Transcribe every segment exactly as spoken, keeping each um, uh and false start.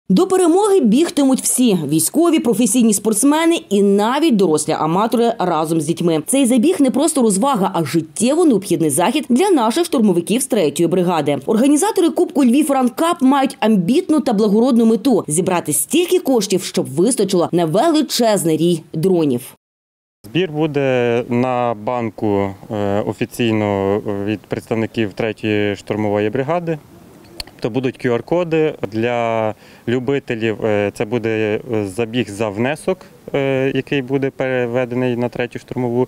До перемоги бігтимуть всі – військові, професійні спортсмени і навіть дорослі аматори разом з дітьми. Цей забіг не просто розвага, а життєво необхідний захід для наших штурмовиків з третьої бригади. Організатори Кубку Львів Ранкап мають амбітну та благородну мету – зібрати стільки коштів, щоб вистачило на величезний рій дронів. Збір буде на банку офіційно від представників третьої штурмової бригади. То будуть ку ар коди для любителів, це буде забіг за внесок, який буде переведений на третю штурмову.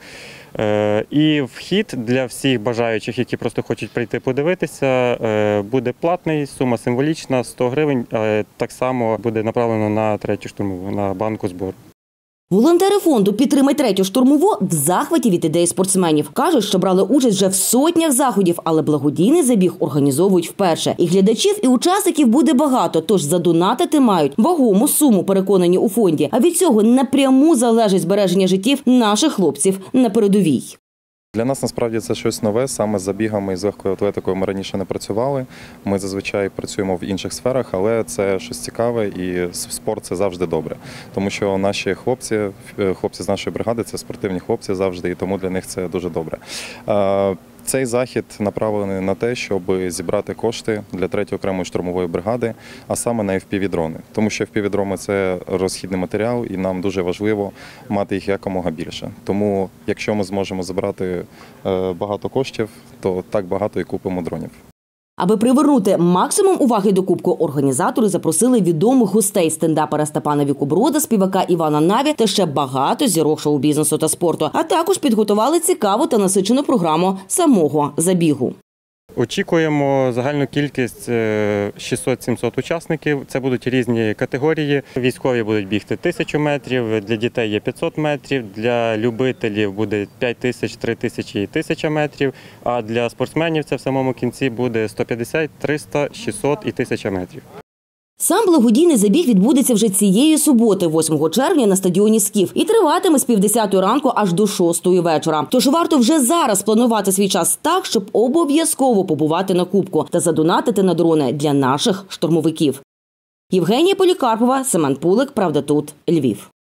І вхід для всіх бажаючих, які просто хочуть прийти подивитися, буде платний, сума символічна, сто гривень, так само буде направлено на третю штурмову, на банку збору. Волонтери фонду «Підтримай третю штурмову» в захваті від ідеї спортсменів. Кажуть, що брали участь вже в сотнях заходів, але благодійний забіг організовують вперше. І глядачів, і учасників буде багато, тож задонатити мають вагому суму, переконані у фонді. А від цього напряму залежить збереження життів наших хлопців на передовій. Для нас, насправді, це щось нове. Саме з забігами і з легкою атлетикою ми раніше не працювали. Ми зазвичай працюємо в інших сферах, але це щось цікаве і спорт – це завжди добре. Тому що наші хлопці, хлопці з нашої бригади – це спортивні хлопці завжди, і тому для них це дуже добре. Цей захід направлений на те, щоб зібрати кошти для третьої окремої штурмової бригади, а саме на еф пі ві-дрони. Тому що еф пі ві-дрони – це розхідний матеріал, і нам дуже важливо мати їх якомога більше. Тому, якщо ми зможемо забрати багато коштів, то так багато і купимо дронів. Аби привернути максимум уваги до Кубку, організатори запросили відомих гостей – стендапера Степана Вікоброда, співака Івана Наві та ще багато зірок шоу-бізнесу та спорту. А також підготували цікаву та насичену програму самого забігу. Очікуємо загальну кількість шістсот-сімсот учасників. Це будуть різні категорії. Військові будуть бігти тисячу метрів, для дітей є п'ятсот метрів, для любителів буде п'ять тисяч, три тисячі і тисяча метрів, а для спортсменів це в самому кінці буде сто п'ятдесят, триста, шістсот і тисяча метрів. Сам благодійний забіг відбудеться вже цієї суботи, восьмого червня, на стадіоні «Скіф» і триватиме з півдесятої ранку аж до шостої вечора. Тож варто вже зараз планувати свій час так, щоб обов'язково побувати на Кубку та задонатити на дрони для наших штурмовиків. Євгенія Полікарпова, Семен Пулик, «Правда тут», Львів.